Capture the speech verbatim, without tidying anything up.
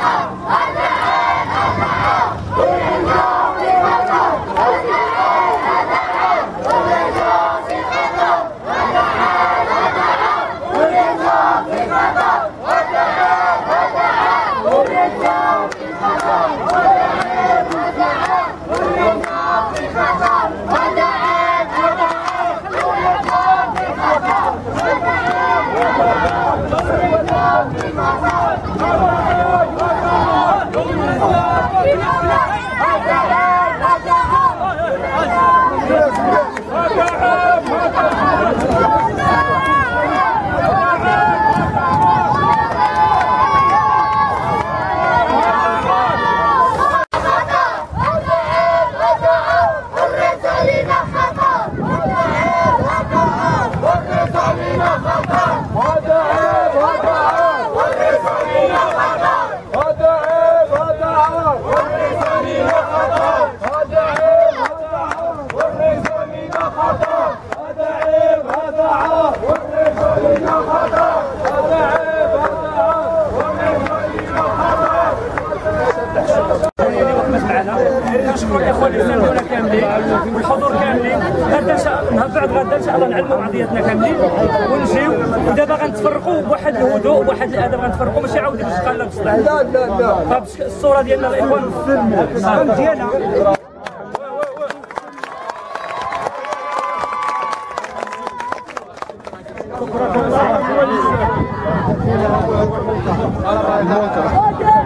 كنشكروا الاخوه اللي ساندونا كاملين والحضور كاملين. غدا نهار بعد غدا ان شاء الله نعلموا بعضياتنا كاملين ونجيو، ودابا غنتفرقوا بواحد الهدوء بواحد الادب، غنتفرقوا ماشي عاودي باش تقلب الصلاح. لا لا لا الصوره ديالنا الاخوان ديالنا شكرا.